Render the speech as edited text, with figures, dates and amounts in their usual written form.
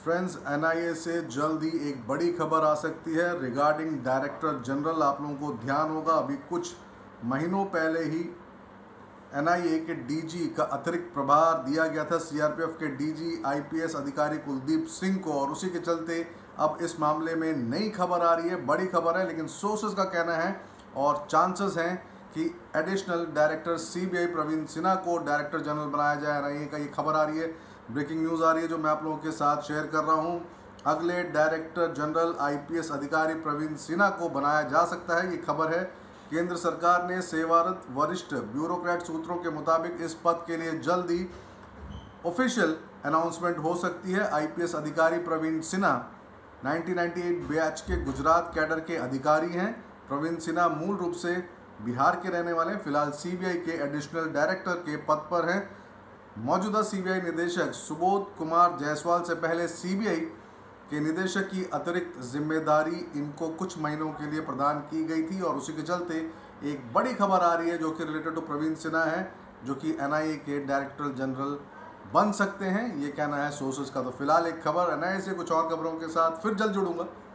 Friends, NIA से जल्द ही एक बड़ी खबर आ सकती है रिगार्डिंग डायरेक्टर जनरल। आप लोगों को ध्यान होगा, अभी कुछ महीनों पहले ही एनआईए के डीजी का अतिरिक्त प्रभार दिया गया था सीआरपीएफ के डीजी आईपीएस अधिकारी कुलदीप सिंह को, और उसी के चलते अब इस मामले में नई खबर आ रही है। बड़ी खबर है, लेकिन सोर्सेज का कहना है और चांसेस हैं कि additional director CBI Praveen Sinha को डायरेक्टर जनरल बनाया जाए। एनआईए का ये खबर आ रही है, ब्रेकिंग न्यूज़ आ रही है, जो मैं आप लोगों के साथ शेयर कर रहा हूँ। अगले डायरेक्टर जनरल आईपीएस अधिकारी प्रवीण सिन्हा को बनाया जा सकता है, ये खबर है। केंद्र सरकार ने सेवारत वरिष्ठ ब्यूरोक्रेट सूत्रों के मुताबिक इस पद के लिए जल्द ही ऑफिशियल अनाउंसमेंट हो सकती है। आईपीएस अधिकारी प्रवीण सिन्हा 1998 बैच के गुजरात कैडर के अधिकारी हैं। प्रवीण सिन्हा मूल रूप से बिहार के रहने वाले हैं। फिलहाल सीबीआई के एडिशनल डायरेक्टर के पद पर हैं। मौजूदा सीबीआई निदेशक सुबोध कुमार जायसवाल से पहले सीबीआई के निदेशक की अतिरिक्त जिम्मेदारी इनको कुछ महीनों के लिए प्रदान की गई थी, और उसी के चलते एक बड़ी खबर आ रही है जो कि रिलेटेड टू प्रवीण सिन्हा है, जो कि एनआईए के डायरेक्टर जनरल बन सकते हैं, ये कहना है सोर्सेज का। तो फिलहाल एक खबर एनआईए से, कुछ और खबरों के साथ फिर जल्द जुड़ूंगा।